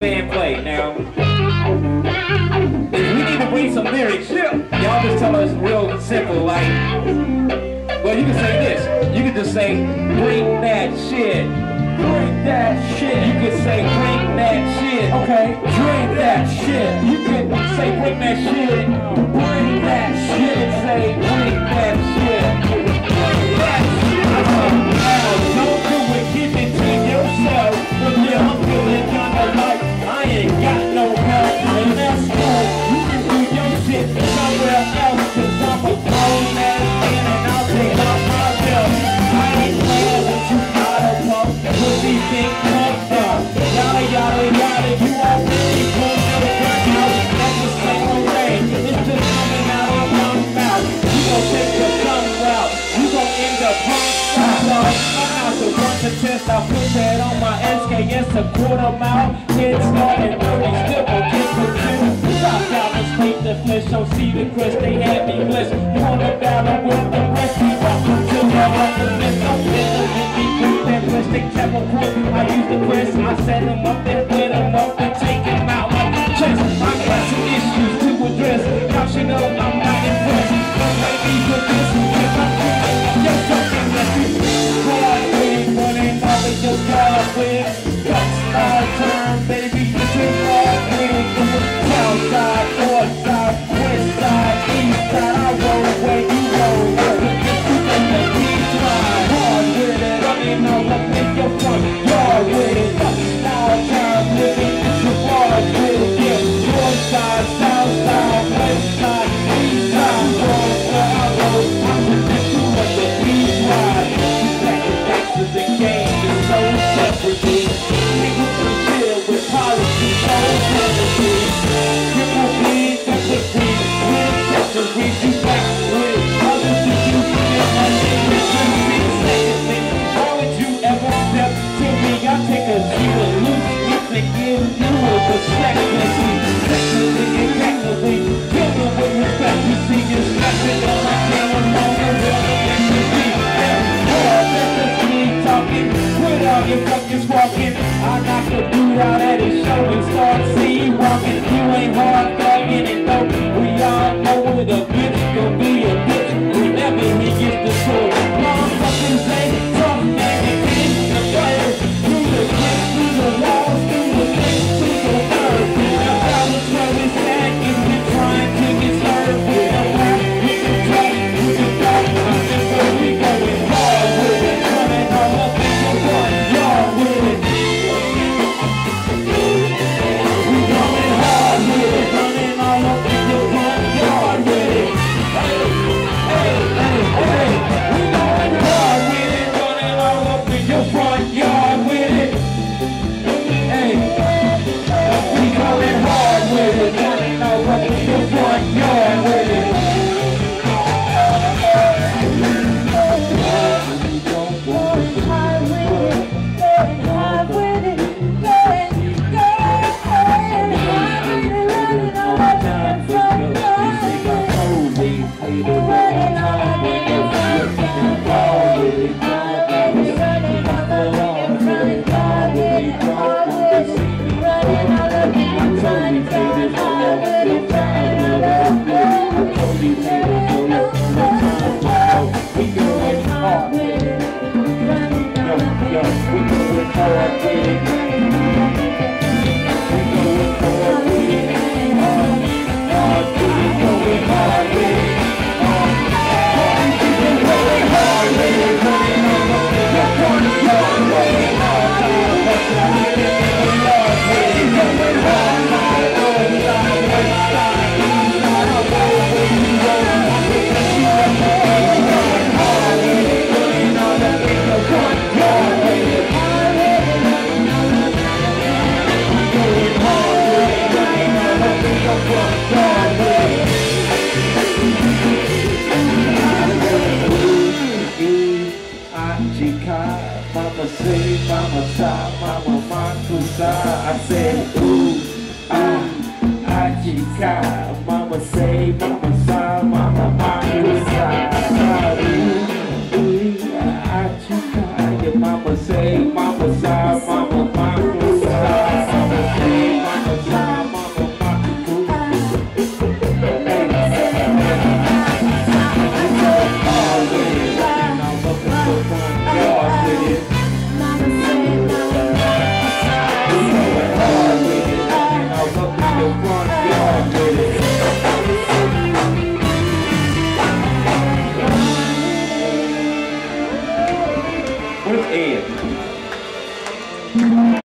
band play now. If we need to bring some lyrics, y'all just tell us real simple, like, well, you can say this. You can just say, bring that shit. Bring that shit. You can say, bring that shit. Okay. Bring that shit. You can say, bring that shit. Bring that shit. Say, bring that shit. Bring that shit. Don't do it. Keep it to yourself. But yeah, I'm feeling kinda like I ain't got no help. And that's cool. You can do your shit somewhere else. Cause I'm a grown ass man and I'll take off myself. I ain't playing with you, pump. Pussy think pumped up. Yada yada yada. You already pulled your gun out. That's the same thing. It's just coming out of my mouth. You gon' take the tongue route. You gon' end up pumped out. I'm out to run the test. I put that on my SKS a quarter mile. Head start and 30 still gon' get the test. Stop out and sleep the flesh. Don't see the crest. They had me blessed. You wanna battle with the rest? We welcome to the list. Don't feel it. They kept a quote. I used the press, I set them up and put them up and take them out like chess. I got some issues to address. Now she know I'm not impressed. Don't make me put this because I'm just something that you hard with. Running all of your cars with. Cut star turn, baby. This is hard with. South side, north side, west side, east side. I roll where you roll. Hard with it, running all up in your front yard with it. Now time living, it's a hard with it. Yeah, north side, south side, west side, east side. Roll where I roll, I'm with you at the east ride. Back to the game, it's so separately. Niggas can deal with policy, so separately. Triple B, separately, with separately. You back with others that you feel like they can be secondly. Why would you ever step to me? I take a few and loose gifts and give you a respectfully. Sexually and technically, dealing with respect. You see you stepping on my camera, longer than the McCee. More than me talking, quit all your fucking squawking. I knock the dude out at his show and start see walking. You ain't hard thugging and though we all know it, a bitch gon' be a bitch whenever he gets the sword. Motherfuckers ain't tough, man, they can't the fire. Through the bricks, through the walls, through the things, through the earth. Now that was where it's at, if you're trying to get served with the rap, with the track, with the dark, that's where we going hard with it. Running all up in your front yard with it. We going hard with it. Running all up in your front yard with it. Hey, hey, hey, hey. We going hard with it. Running all up in your front yard with it. Hey, we going hard with it. Running all up in your front yard with it. Mama say, mama sa, mama makusa. I said, ooh, ajika. Mama say, mama sa, mama makusa. Ooh, ajika. Your mama say, mama sa, mama